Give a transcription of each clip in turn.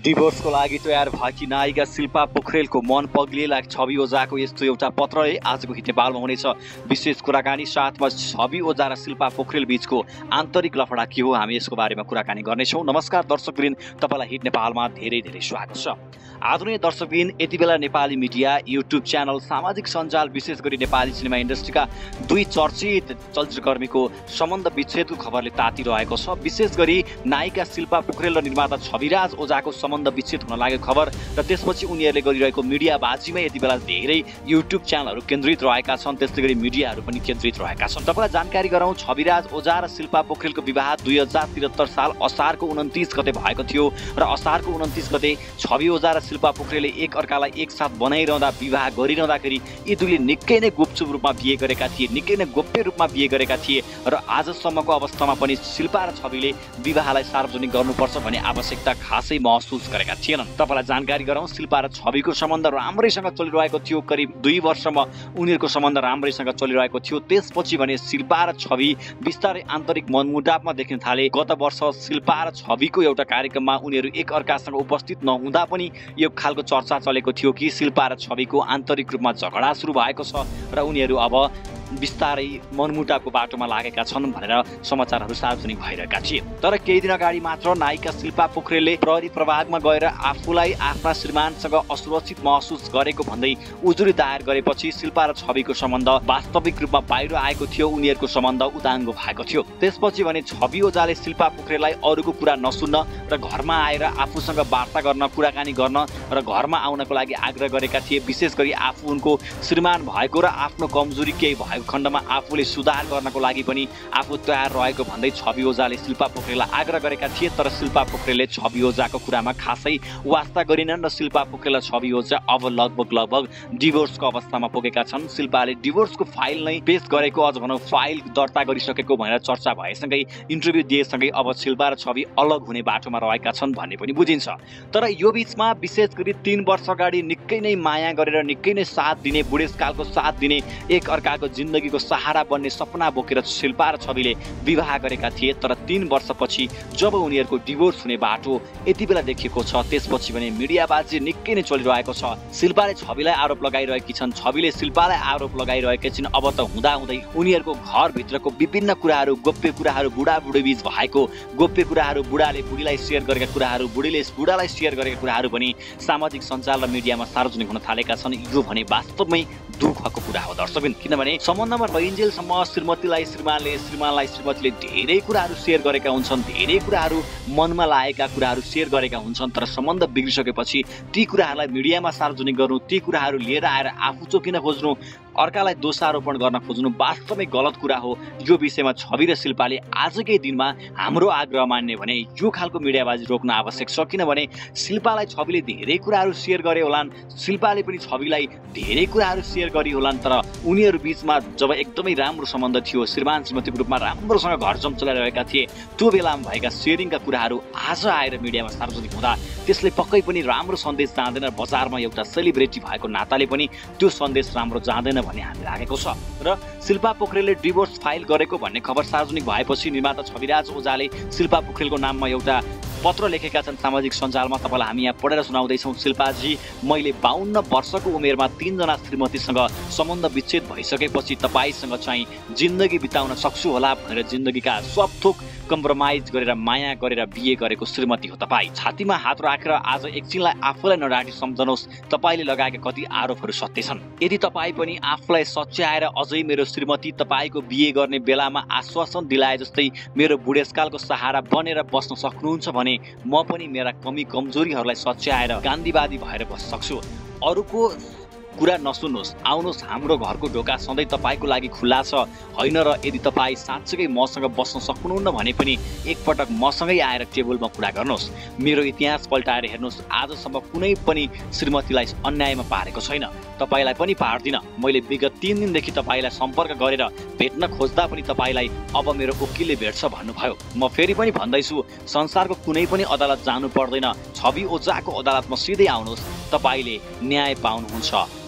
डिभोर्सको लागि तयार भएकी नायिका शिल्पा पोखरेलको मन पग्लिएला छवि ओझाको यस्तो एउटा पत्रले आजको हिट नेपालमा हुनेछ। विशेष कुराकानी साथमा छवि ओझा र शिल्पा पोखरेल बीचको आन्तरिक लफडा के हो, हामी यसको बारेमा कुराकानी गर्नेछौँ। नमस्कार दर्शकवृन्द, तपाईलाई हिट नेपालमा धेरै धेरै स्वागत छ। आदरणीय दर्शकवृन्द, यति बेला नेपाली मिडिया, युट्युब च्यानल, सामाजिक सञ्जाल, विशेष गरी नेपाली सिनेमा इन्डस्ट्रीका दुई चर्चित चलचित्रकर्मीको सम्बन्ध विच्छेदको खबरले तातिरहेको छ। विशेष गरी नायिका शिल्पा पोखरेल र निर्माता छविराज ओझाको सम्बन्ध विच्छेद हुन लागेको खबर र त्यसपछि उनीहरूले गरिरहेको मिडियाबाजीमा यति बेला धेरै युट्युब च्यानलहरू केन्द्रित रहेका छन्, त्यस्तै गरी मिडियाहरू पनि केन्द्रित रहेका छन्। तपाईँलाई जानकारी गराउँ, छविराज ओझा र शिल्पा पोखरेलको विवाह 2073 साल असारको 29 गते भएको थियो र असारको 29 गते छवि ओझा र शिल्पा पोखरेलले एक अर्कालाई एकसाथ बनाइरहँदा, विवाह गरिरहँदाखेरि यी दुईले निकै नै गुपचुप रूपमा बिहे गरेका थिए, निकै नै गोप्य रूपमा बिहे गरेका थिए र आजसम्मको अवस्थामा पनि शिल्पा र छविले विवाहलाई सार्वजनिक गर्नुपर्छ भन्ने आवश्यकता खासै महसुस गरेका थिएनन्। तपाईँलाई जानकारी गराउँ, शिल्पा र छविको सम्बन्ध राम्रैसँग चलिरहेको थियो। करिब 2 वर्षमा उनीहरूको सम्बन्ध राम्रैसँग चलिरहेको थियो। त्यसपछि भने शिल्पा र छवि बिस्तारै आन्तरिक मनमुटावमा देख्न थाले। गत वर्ष शिल्पा र छविको एउटा कार्यक्रममा उनीहरू एक अर्कासँग उपस्थित नहुँदा पनि यो खालको चर्चा चलेको थियो कि शिल्पा र छविको आन्तरिक रूपमा झगडा सुरु भएको छ र उनीहरू अब बिस्तारै मनमुटावको बाटोमा लागेका छन् भनेर समाचारहरू सार्वजनिक भइरहेका थिए। तर केही दिन अगाडि मात्र नायिका शिल्पा पोखरेलले प्रहरी प्रभागमा गएर आफूलाई आफ्ना श्रीमानसँग असुरक्षित महसुस गरेको भन्दै उजुरी दायर गरेपछि शिल्पा र छविको सम्बन्ध वास्तविक रूपमा बाहिर आएको थियो। उनीहरूको सम्बन्ध उदाङ्गो भएको थियो। त्यसपछि भने छवि ओझाले शिल्पा पोखरेललाई अरूको कुरा नसुन्न र घरमा आएर आफूसँग वार्ता गर्न, कुराकानी गर्न र घरमा आउनको लागि आग्रह गरेका थिए। विशेष गरी आफू उनको श्रीमान भएको र आफ्नो कमजोरी केही भएको खण्डमा आफूले सुधार गर्नको लागि पनि आफू तयार रहेको भन्दै छवि ओझाले शिल्पा पोखरेललाई आग्रह गरेका थिए। तर शिल्पा पोखरेलले छवि ओझाको कुरामा खासै वास्ता गरिनन् र शिल्पा पोखरेल र छवि ओझा अब लगभग डिभोर्सको अवस्थामा पुगेका छन्। शिल्पाले डिभोर्सको फाइल नै पेश गरेको, अझ भनौँ फाइल दर्ता गरिसकेको भनेर चर्चा भएसँगै इन्टरभ्यू दिएसँगै अब शिल्पा र छवि अलग हुने बाटोमा रहेका छन् भन्ने पनि बुझिन्छ। तर यो बीचमा विशेष गरी 3 वर्ष अगाडि निकै नै माया गरेर, निकै नै साथ दिने, बुढेसकालको साथ दिने, एक अर्काको जिन्दगीको सहारा बन्ने सपना बोकेर शिल्पा र छविले विवाह गरेका थिए। तर 3 वर्षपछि जब उनीहरूको डिभोर्स हुने बाटो यति बेला देखिएको छ, त्यसपछि भने मिडियाबाजी निकै नै चलिरहेको छ। शिल्पाले छविलाई आरोप लगाइरहेकी छन्, छविले शिल्पालाई आरोप लगाइरहेकी छिन्। अब त हुँदाहुँदै उनीहरूको घरभित्रको विभिन्न कुराहरू, गोप्य कुराहरू, बुढाबुढी बीच भएको गोप्य कुराहरू, बुढाले बुढीलाई सेयर गरेका कुराहरू, बुढीले बुढालाई सेयर गरेका कुराहरू पनि सामाजिक सञ्जाल र मिडियामा सार्वजनिक हुन थालेका छन्। यो भने वास्तवमै दुःखको कुरा हो दर्शकबिन, किनभने सम्बन्धमा रहिन्जेलसम्म श्रीमतीलाई श्रीमानले, श्रीमानलाई श्रीमतीले धेरै कुराहरू सेयर गरेका हुन्छन्, धेरै कुराहरू मनमा लागेका कुराहरू सेयर गरेका हुन्छन्। तर सम्बन्ध बिग्रिसकेपछि ती कुराहरूलाई मिडियामा सार्वजनिक गर्नु, ती कुराहरू लिएर आएर आफू चोकिन खोज्नु, अर्कालाई दोषारोपण गर्न खोज्नु वास्तवमै गलत कुरा हो। यो विषयमा छवि र शिल्पाले आजकै दिनमा हाम्रो आग्रह मान्ने भने यो खालको मिडियाबाजी रोक्न आवश्यक छ। किनभने शिल्पालाई छविले धेरै कुराहरू सेयर गरे होलान्, शिल्पाले पनि छविलाई धेरै कुराहरू सेयर गरी होलान्। तर उनीहरू बीचमा जब एकदमै राम्रो सम्बन्ध थियो, श्रीमान श्रीमतीको रूपमा राम्रोसँग घरजम चलाइरहेका थिए, त्यो बेलामा भएका सेयरिङका कुराहरू आज आएर मिडियामा सार्वजनिक हुँदा त्यसले पक्कै पनि राम्रो सन्देश जाँदैन। बजारमा एउटा सेलिब्रिटी भएको नाताले पनि त्यो सन्देश राम्रो जाँदैन भन्ने हामी लागेको छ। र शिल्पा पोखरेलले डिभोर्स फाइल गरेको भन्ने खबर सार्वजनिक भएपछि निर्माता छविराज ओझाले शिल्पा पोखरेलको नाममा एउटा पत्र लेखेका छन् सामाजिक सञ्जालमा। तपाईँलाई हामी यहाँ पढेर सुनाउँदैछौँ। शिल्पाजी, मैले 52 वर्षको उमेरमा 3 जना श्रीमतीसँग सम्बन्ध विच्छेद भइसकेपछि तपाईँसँग चाहिँ जिन्दगी बिताउन सक्छु होला भनेर जिन्दगीका सब थोक कम्प्रोमाइज गरेर माया गरेर बिहे गरेको श्रीमती हो तपाईँ। छातीमा हात राखेर आज एकछिनलाई आफूलाई नडाँटी सम्झनुहोस्, तपाईँले लगाएका कति आरोपहरू सत्य छन्। यदि तपाईँ पनि आफूलाई सच्याएर अझै मेरो श्रीमती तपाईँको बिहे गर्ने बेलामा आश्वासन दिलाए जस्तै मेरो बुढेसकालको सहारा बनेर बस्न सक्नुहुन्छ भने म पनि मेरा कमी कमजोरीहरूलाई सच्याएर गान्धीवादी भएर बस्न सक्छु। अरूको कुरा नसुन्नुहोस्, आउनुहोस्, हाम्रो घरको ढोका सधैँ तपाईँको लागि खुल्ला छ। होइन र यदि तपाईँ साँच्चै मसँग बस्न सक्नुहुन्न भने पनि एकपटक मसँगै आएर टेबलमा कुरा गर्नुहोस्। मेरो इतिहास पल्टाएर हेर्नुहोस्, आजसम्म कुनै पनि श्रीमतीलाई अन्यायमा पारेको छैन, तपाईँलाई पनि पार्दिनँ। मैले विगत 3 दिनदेखि तपाईँलाई सम्पर्क गरेर भेट्न खोज्दा पनि तपाईँलाई अब मेरो वकिलले भेट्छ भन्नुभयो। म फेरि पनि भन्दैछु, संसारको कुनै पनि अदालत जानु पर्दैन, छवि ओझाको अदालतमा सिधै आउनुहोस्, तपाईँले न्याय पाउनुहुन्छ।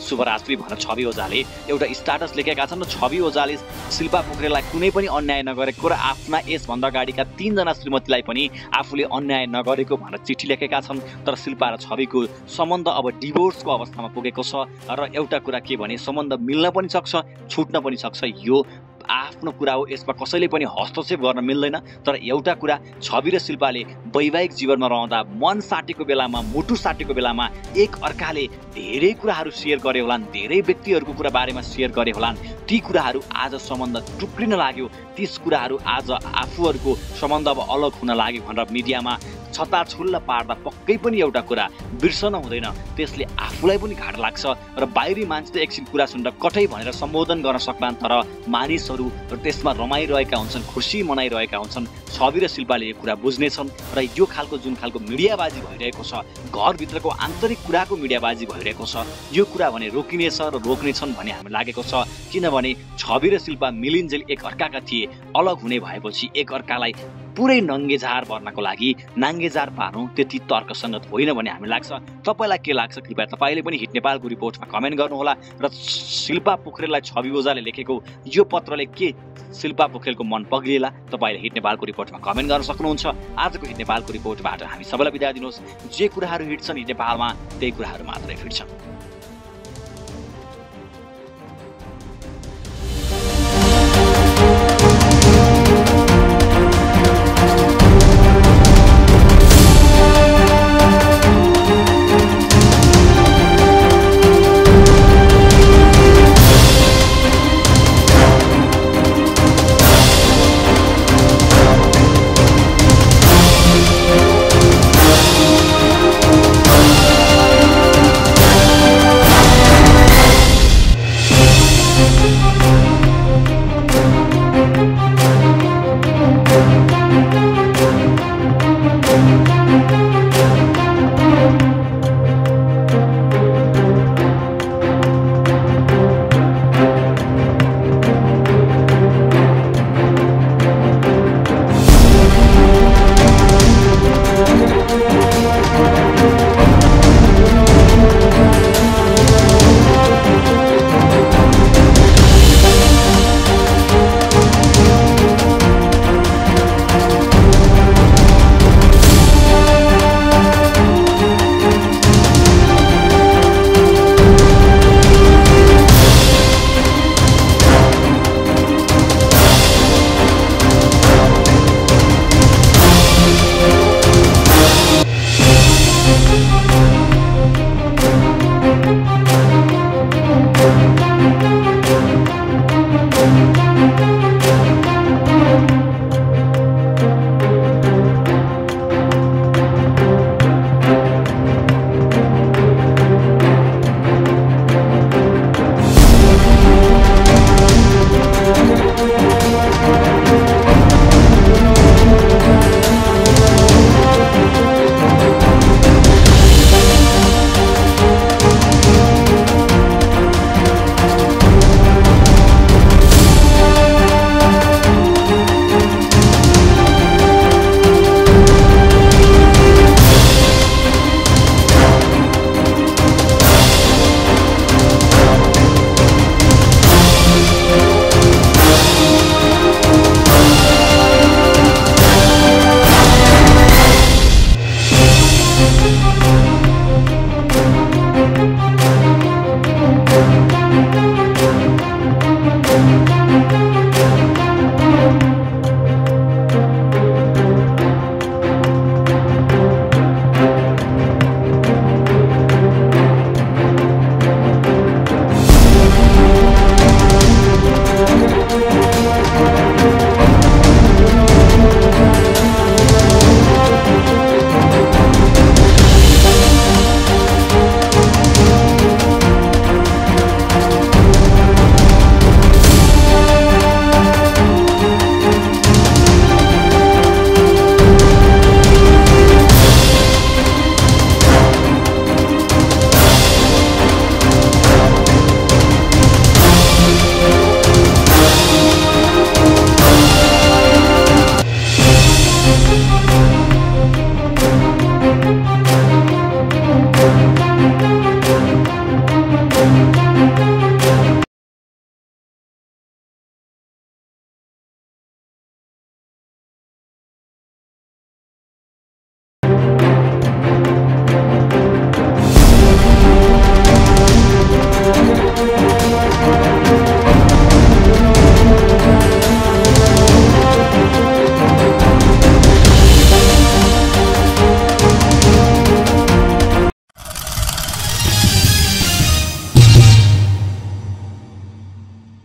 शुभरात्रि भनेर छवि ओझाले एउटा स्ट्याटस लेखेका छन् र छवि ओझाले शिल्पा पोखरेललाई कुनै पनि अन्याय नगरेको र आफ्ना यसभन्दा अगाडिका 3 जना श्रीमतीलाई पनि आफूले अन्याय नगरेको भनेर चिठी लेखेका छन्। तर शिल्पा र छविको सम्बन्ध अब डिभोर्सको अवस्थामा पुगेको छ र एउटा कुरा के भने सम्बन्ध मिल्न पनि सक्छ, छुट्न पनि सक्छ। यो आफ्नो कुरा हो, यसमा कसैले पनि हस्तक्षेप गर्न मिल्दैन। तर एउटा कुरा, छवि र शिल्पाले वैवाहिक जीवनमा रहँदा मन साटेको बेलामा, मुटु साटेको बेलामा एक अर्काले धेरै कुराहरू सेयर गरे होलान्, धेरै व्यक्तिहरूको कुरा बारेमा सेयर गरे होलान्। ती कुराहरू आज सम्बन्ध टुक्रिन लाग्यो, तीस कुराहरू आज आफूहरूको सम्बन्ध अब अलग हुन लाग्यो भनेर मिडियामा छताछुल्ल पार्दा पक्कै पनि एउटा कुरा बिर्सन हुँदैन, त्यसले आफूलाई पनि घाटा लाग्छ र बाहिरी मान्छे त एकछिन कुरा सुनेर कठै भनेर सम्बोधन गर्न सक्लान्, तर मानिसहरू त्यसमा रमाइरहेका हुन्छन्, खुसी मनाइरहेका हुन्छन्। छवि र शिल्पाले यो कुरा बुझ्नेछन् र यो खालको जुन खालको मिडियाबाजी भइरहेको छ, घरभित्रको आन्तरिक कुराको मिडियाबाजी भइरहेको छ, यो कुरा भने रोकिनेछ र रोक्नेछन् भन्ने हामीलाई लागेको छ। किनभने छवि र शिल्पा मिलिन्जेल एक अर्काका थिए, अलग हुने भएपछि एक अर्कालाई पुरै नङ्गेझार पर्नको लागि नाङ्गेझार पार्नु त्यति तर्कसङ्गत होइन भन्ने हामीलाई लाग्छ। तपाईँलाई के लाग्छ कृपया तपाईँले पनि हिट नेपालको रिपोर्टमा कमेन्ट गर्नुहोला र शिल्पा पोखरेललाई छवि ओझाले लेखेको यो पत्रले के शिल्पा पोखरेलको मन पग्लिएला तपाईँले हिट नेपालको रिपोर्टमा कमेन्ट गर्न सक्नुहुन्छ। आजको हिट नेपालको रिपोर्टबाट हामी सबैलाई बिदा दिनुहोस्। जे कुराहरू हिट्छन् हिट नेपालमा त्यही कुराहरू मात्रै फिट्छन्।